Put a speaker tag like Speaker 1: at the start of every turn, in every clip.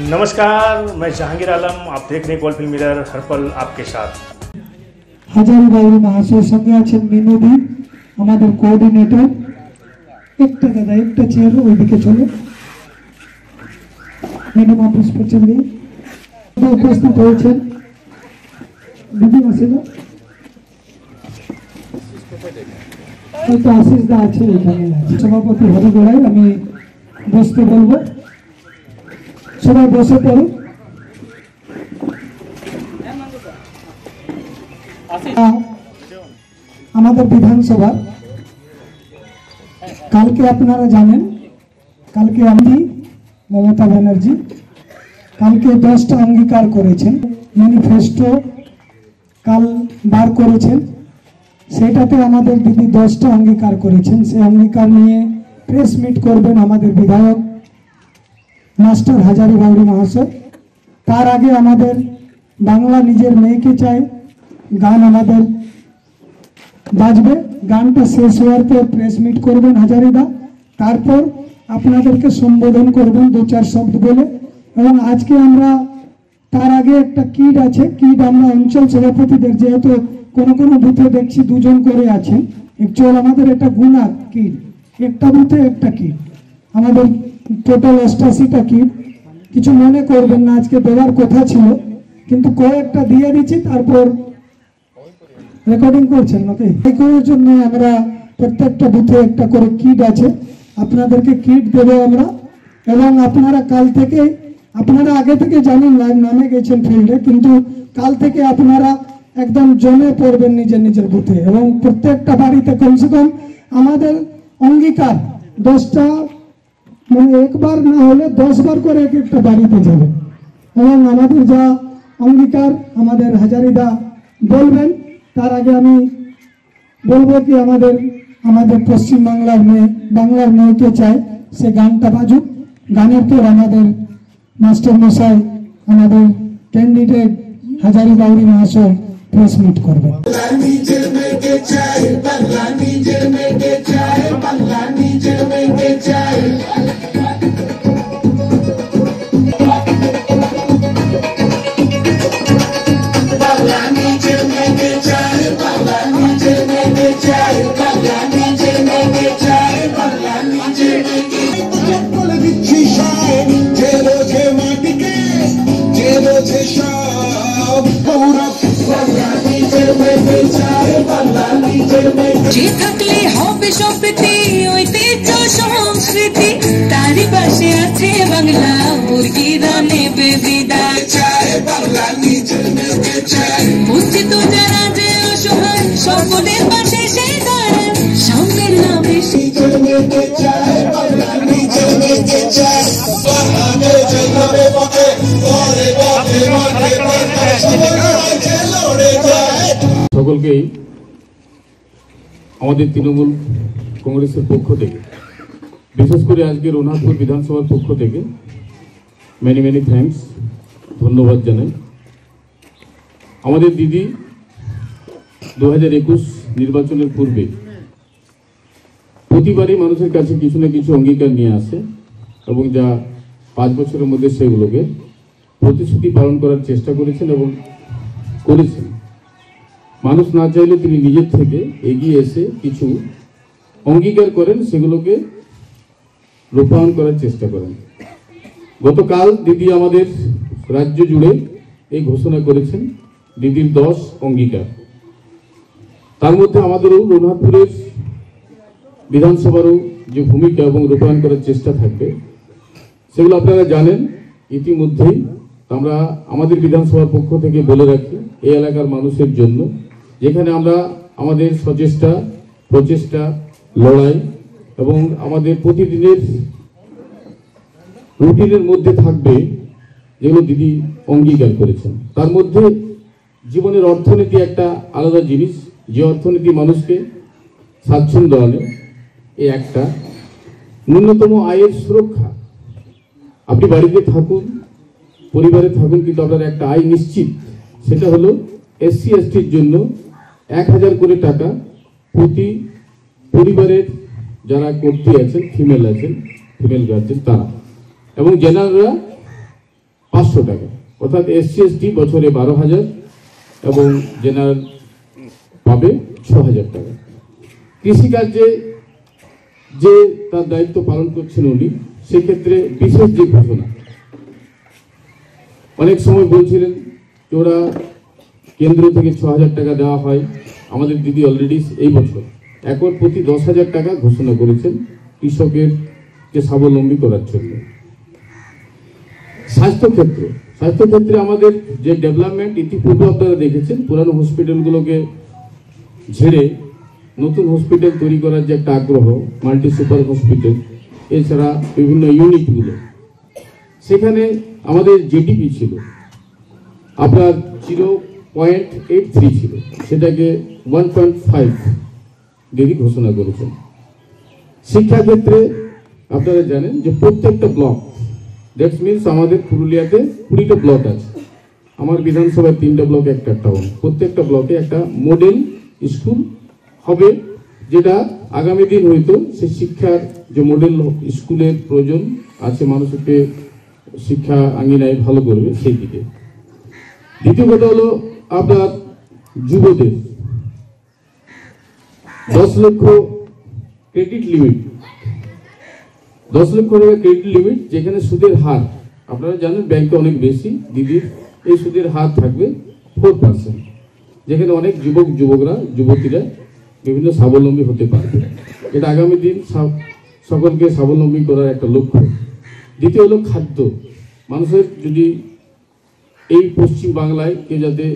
Speaker 1: नमस्कार, मैं जहांगीर आलम। आप देख रहे हैं गोल्ड फिल्म मिरर, हर पल आपके साथ।
Speaker 2: হাজারি বাউরি মহাশয়ের সঙ্গে আছেন মিনুদি, আমাদের কোঅর্ডিনেটর। একটা দাদা একটা চেয়ার ওইদিকে চলো, মিনিমাম পুষ্পচন দিয়ে উপস্থিত হয়েছেন দিদি আসেন, হয়তো আশিস দা আছে এখানে। সভাপতি হরি গোড়াই, আমি বসতে বলবো, সবাই বসে পড়ো। আমাদের বিধানসভা কালকে আপনারা জানেন, কালকে আমি মমতা ব্যানার্জি কালকে 10টা অঙ্গীকার করেছেন, ম্যানিফেস্টো কাল বার করেছেন। সেটাতে আমাদের দিদি 10টা অঙ্গীকার করেছেন। সেই অঙ্গীকার নিয়ে প্রেস মিট করবেন আমাদের বিধায়ক মাস্টার হাজারি বাউরি মহাশয়। তার আগে আমাদের বাংলা নিজের মেয়েকে চাই গান আমাদের বাজবে। গানটা শেষ হওয়ার পর প্রেস মিট করবেন হাজারিদা, তারপর আপনাদেরকে সম্বোধন করবেন 2-4 শব্দ বলে। এবং আজকে আমরা তার আগে একটা কিট আছে, কিট আমরা অঞ্চল সভাপতিদের, যেহেতু কোনো কোনো বুথে দেখছি 2 জন করে আছেন, অ্যাকচুয়াল আমাদের একটা গুণার কিট, একটা বুথে একটা কিট, আমাদের টোটাল 88টা কিট। কিছু মনে করবেন না, আজকে দেওয়ার কথা ছিল কিন্তু কয়েকটা দিয়ে দিচ্ছি। তারপর রেকর্ডিং করছেন নাকি এই জন্য আমরা প্রত্যেকটা বুথে একটা করে কিট আছে, আপনাদেরকে কিট দেবো আমরা। এবং আপনারা কাল থেকে, আপনারা আগে থেকে জানেন লাইভ নামে গেছেন ফিল্ডে, কিন্তু কাল থেকে আপনারা একদম জমে পড়বেন নিজের নিজের বুথে। এবং প্রত্যেকটা বাড়িতে কমসে কম আমাদের অঙ্গীকার 10টা, মানে একবার না হলে 10 বার করে এক একটা বাড়িতে যাবে। এবং আমাদের যা অঙ্গীকার আমাদের হাজারিদা বলবেন, তার আগে আমি বলবো কি আমাদের পশ্চিমবাংলার মেয়ে, বাংলার মেয়েকে চাই, সে গানটা বাজুক। গানের পর আমাদের মাস্টার মশাই, আমাদের ক্যান্ডিডেট হাজারি বাউরি মহাশয় প্রেস মিট করবেন।
Speaker 3: যে থাকলে হবে সম্প্রীতি, ঐতিহ্য সংস্কৃতি, তারই পাশে আছে বাংলা, মুরগিরা নেবে বিদায়। বঞ্চিত যারা যে অসহায়, সকলের পাশে সে দাঁড়ায়, সামনের নামে
Speaker 4: সকলকেই আমাদের তৃণমূল কংগ্রেসের পক্ষ থেকে, বিশেষ করে আজকে রঘুনাথপুর বিধানসভার পক্ষ থেকে মেনি থ্যাঙ্কস, ধন্যবাদ জানাই। আমাদের দিদি 2021 নির্বাচনের পূর্বে প্রতিবারই মানুষের কাছে কিছু না কিছু অঙ্গীকার নিয়ে আসে এবং যা 5 বছরের মধ্যে সেগুলোকে প্রতিশ্রুতি পালন করার চেষ্টা করেছেন এবং করেছেন। মানুষ না চাইলে তিনি নিজের থেকে এগিয়ে এসে কিছু অঙ্গীকার করেন, সেগুলোকে রূপায়ণ করার চেষ্টা করেন। গতকাল দিদি আমাদের রাজ্য জুড়ে এই ঘোষণা করেছেন দিদির 10 অঙ্গীকার। তার মধ্যে আমাদেরও রঘুনাথপুরের বিধানসভারও যে ভূমিকা এবং রূপায়ণ করার চেষ্টা থাকবে, সেগুলো আপনারা জানেন ইতিমধ্যেই। আমরা আমাদের বিধানসভার পক্ষ থেকে বলে রাখি, এই এলাকার মানুষের জন্য, যেখানে আমরা আমাদের সচেষ্টা, প্রচেষ্টা, লড়াই এবং আমাদের প্রতিদিনের রুটিনের মধ্যে থাকবে যেগুলো দিদি অঙ্গীকার করেছেন। তার মধ্যে জীবনের অর্থনীতি একটা আলাদা জিনিস, যে অর্থনীতি মানুষকে স্বাচ্ছন্দ্য আনে। এই একটা ন্যূনতম আয়ের সুরক্ষা। আপনি বাড়িতে থাকুন, পরিবারে থাকুন, কিন্তু আপনার একটা আয় নিশ্চিত। সেটা হলো SC STর জন্য 1000 করে টাকা প্রতি পরিবারের যারা কর্তৃ আছেন, ফিমেল গার্জেন তারা, এবং জেনারেলরা 500 টাকা, অর্থাৎ SC ST বছরে 12,000 এবং জেনারেল পাবে 6,000 টাকা। কৃষিকার্যে যে তার দায়িত্ব পালন করছেন উনি, সেক্ষেত্রে বিশেষ যে ঘোষণা, অনেক সময় বলছিলেন যে ওরা কেন্দ্র থেকে 6,000 টাকা দেওয়া হয়, আমাদের দিদি অলরেডি এই বছর একর প্রতি 10,000 টাকা ঘোষণা করেছেন কৃষকেরকে স্বাবলম্বী করার জন্য। স্বাস্থ্যক্ষেত্রে আমাদের যে ডেভেলপমেন্ট ইতিপূর্বে আপনারা দেখেছেন, পুরানো হসপিটালগুলোকে ঝেড়ে নতুন হসপিটাল তৈরি করার যে একটা আগ্রহ, মাল্টি সুপার হসপিটাল, এছাড়া বিভিন্ন ইউনিটগুলো, সেখানে আমাদের জিডিপি ছিল আপনার 0.83 ছিল, সেটাকে 1.5 দিদি ঘোষণা করেছেন। শিক্ষাক্ষেত্রে আপনারা জানেন যে প্রত্যেকটা ব্লক, দ্যাটস মিনস আমাদের পুরুলিয়াতে 20টা ব্লক আছে, আমার বিধানসভায় 3টা ব্লক, একটা টাউন, প্রত্যেকটা ব্লকে একটা মডেল স্কুল হবে, যেটা আগামী দিন হয়তো সেই শিক্ষার যে মডেল স্কুলের প্রয়োজন আছে, মানুষকে শিক্ষা আঙ্গিনায় ভালো করবে সেই দিকে। দ্বিতীয় কথা হলো আপনার যুবদের 10 লক্ষ ক্রেডিট লিমিট, 10 লক্ষ টাকা ক্রেডিট লিমিট, যেখানে সুদের হার আপনারা জানেন ব্যাংকে অনেক বেশি, দিদির এই সুদের হার থাকবে 4%, যেখানে অনেক যুবতীরা বিভিন্ন স্বাবলম্বী হতে পারবে। এটা আগামী দিন সকলকে স্বাবলম্বী করার একটা লক্ষ্য। দ্বিতীয় হলো খাদ্য, মানুষের যদি এই পশ্চিম বাংলায় কেউ যাতে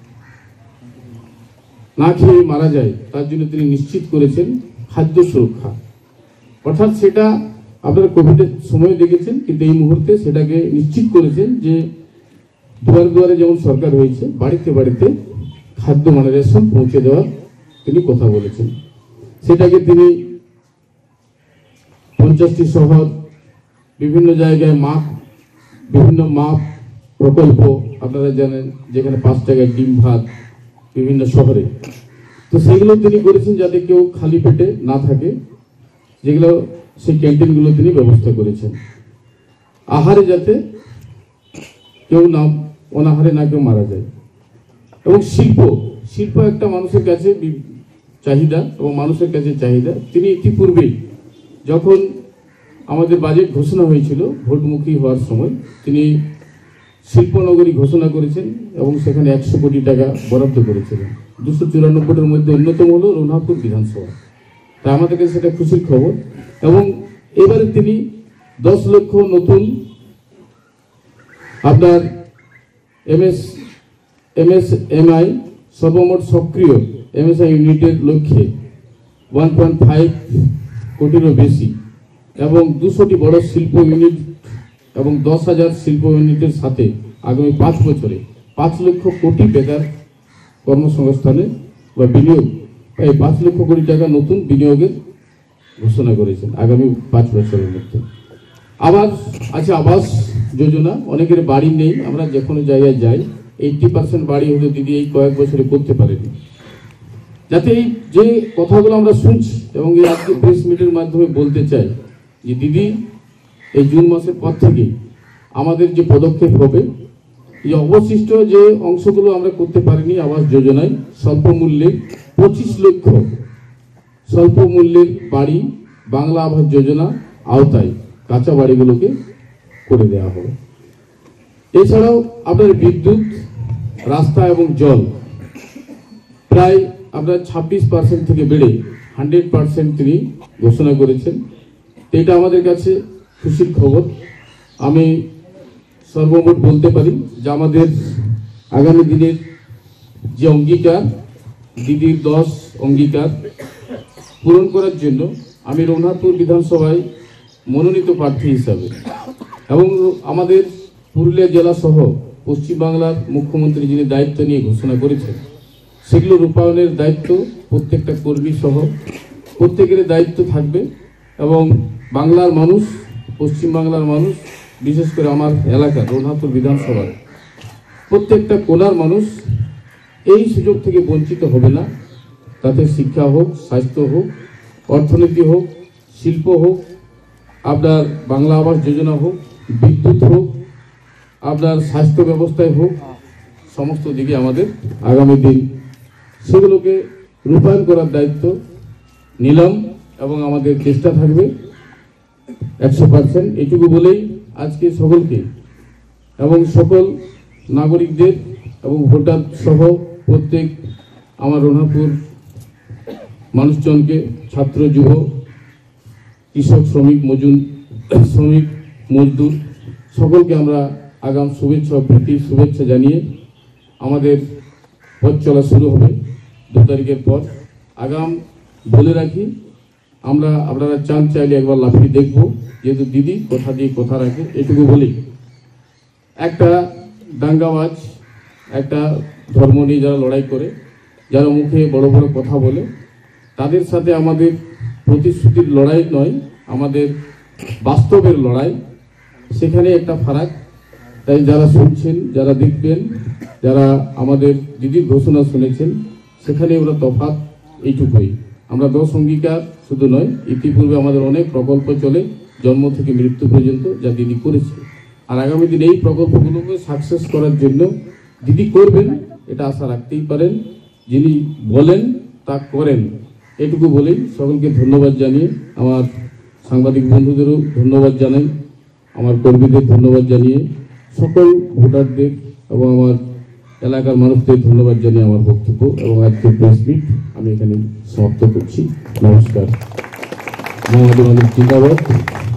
Speaker 4: না খেয়ে মারা যায়, তার জন্য তিনি নিশ্চিত করেছেন খাদ্য সুরক্ষা, অর্থাৎ সেটা আপনারা কোভিডের সময় দেখেছেন, কিন্তু এই মুহূর্তে সেটাকে নিশ্চিত করেছেন যে দুয়ারে দুয়ারে যেমন সরকার হয়েছে, বাড়িতে বাড়িতে খাদ্য মানে রেশন পৌঁছে দেওয়ার তিনি কথা বলেছেন। সেটাকে তিনি 50টি শহর, বিভিন্ন জায়গায় বিভিন্ন মাপ প্রকল্প আপনারা জানেন, যেখানে 5 টাকায় ডিম ভাত বিভিন্ন শহরে, তো সেগুলো তিনি করেছেন যাতে কেউ খালি পেটে না থাকে, যেগুলো সেই ক্যান্টিনগুলো তিনি ব্যবস্থা করেছেন। আহারে যাতে কেউ না অনাহারে না কেউ মারা যায়। এবং শিল্প একটা মানুষের কাছে চাহিদা, এবং মানুষের কাছে চাহিদা। তিনি ইতিপূর্বেই যখন আমাদের বাজেট ঘোষণা হয়েছিল ভোটমুখী হওয়ার সময়, তিনি শিল্পনগরী ঘোষণা করেছেন এবং সেখানে 100 কোটি টাকা বরাদ্দ করেছিলেন। 294-এর মধ্যে অন্যতম হলো রঘুনাথপুর বিধানসভা, তাই আমাদের কাছে সেটা খুশির খবর। এবং এবারে তিনি 10 লক্ষ নতুন আপনার MSMI সর্বমোট সক্রিয় MSI ইউনিটের লক্ষ্যে 1.5 কোটিরও বেশি এবং 200টি বড় শিল্প ইউনিট এবং 10,000 শিল্প ইউনিটের সাথে আগামী 5 বছরে 5 লক্ষ কোটি বেকার কর্মসংস্থানে বা বিনিয়োগ, এই 5 লক্ষ কোটি টাকা নতুন বিনিয়োগের ঘোষণা করেছেন আগামী 5 বছরের মধ্যে। আবার আছে আবাস যোজনা, অনেকের বাড়ি নেই, আমরা যে কোনো জায়গায় যাই 80% বাড়ি হলে দিদি এই কয়েক বছরে করতে পারেনি। যাতে এই যে কথাগুলো আমরা শুনছি এবং এই আজকে প্রেস মিটের মাধ্যমে বলতে চাই যে দিদি এই জুন মাসের পর থেকে আমাদের যে পদক্ষেপ হবে, এই অবশিষ্ট যে অংশগুলো আমরা করতে পারিনি আবাস যোজনায়, স্বল্প মূল্যে 25 লক্ষ স্বল্প মূল্যের বাড়ি বাংলা আবাস যোজনা আওতায় কাঁচা বাড়িগুলোকে করে দেওয়া হবে। এছাড়াও আপনার বিদ্যুৎ, রাস্তা এবং জল প্রায় আপনার 26% থেকে বেড়ে 100% তিনি ঘোষণা করেছেন। এটা আমাদের কাছে খুশির খবর। আমি সর্বমোট বলতে পারি যে আমাদের আগামী দিনের যে অঙ্গীকার, দিদির 10 অঙ্গীকার পূরণ করার জন্য আমি রঘুনাথপুর বিধানসভায় মনোনীত প্রার্থী হিসাবে এবং আমাদের পুরুলিয়া জেলা সহ পশ্চিমবাংলার মুখ্যমন্ত্রী যিনি দায়িত্ব নিয়ে ঘোষণা করেছেন, সেগুলো রূপায়ণের দায়িত্ব প্রত্যেকটা কর্মী সহ প্রত্যেকের দায়িত্ব থাকবে। এবং বাংলার মানুষ, পশ্চিমবাংলার মানুষ, বিশেষ করে আমার এলাকা রঘুনাথপুর বিধানসভার প্রত্যেকটা কোনার মানুষ এই সুযোগ থেকে বঞ্চিত হবে না। তাতে শিক্ষা হোক, স্বাস্থ্য হোক, অর্থনীতি হোক, শিল্প হোক, আপনার বাংলা আবাস যোজনা হোক, বিদ্যুৎ হোক, আপনার স্বাস্থ্য ব্যবস্থায় হোক, সমস্ত দিকে আমাদের আগামী দিন সেগুলোকে রূপায়ণ করার দায়িত্ব নিলাম এবং আমাদের চেষ্টা থাকবে 100%। এটুকু বলেই আজকে সকলকে এবং সকল নাগরিকদের এবং ভোটার সহ প্রত্যেক আমার রঘুনাথপুর মানুষজনকে, ছাত্র, যুব, কৃষক, শ্রমিক মজদুর সকলকে আমরা আগাম শুভেচ্ছা ও প্রীতি শুভেচ্ছা জানিয়ে আমাদের পথ চলা শুরু হবে 2 তারিখের পর। আগাম বলে রাখি, আপনারা চান চাইলে একবার লাফিয়ে দেখব, যেহেতু দিদি কথা দিয়ে কথা রাখে। এটুকু বলি, একটা দাঙ্গাবাজ, একটা ধর্ম নিয়ে যারা লড়াই করে, যারা মুখে বড় বড় কথা বলে, তাদের সাথে আমাদের প্রতিশ্রুতির লড়াই নয়, আমাদের বাস্তবের লড়াই। সেখানে একটা ফারাক। তাই যারা শুনছেন, যারা দেখবেন, যারা আমাদের দিদির ঘোষণা শুনেছেন, সেখানে ওরা তফাৎ এইটুকুই। আমরা 10 অঙ্গীকার শুধু নয়, ইতিপূর্বে আমাদের অনেক প্রকল্প চলে জন্ম থেকে মৃত্যু পর্যন্ত, যা দিদি করেছে। আর আগামী দিন এই প্রকল্পগুলোকে সাকসেস করার জন্য দিদি করবেন, এটা আশা রাখতেই পারেন। যিনি বলেন তা করেন। এটুকু বলেই সকলকে ধন্যবাদ জানিয়ে, আমার সাংবাদিক বন্ধুদেরও ধন্যবাদ জানাই, আমার কর্মীদের ধন্যবাদ জানিয়ে, সকল ভোটারদের এবং আমার এলাকার মানুষদের ধন্যবাদ জানিয়ে আমার বক্তব্য এবং আজকের প্রেস মিট আমি এখানে সমাপ্ত করছি। নমস্কার। আমাদের জিন্দাবাদ।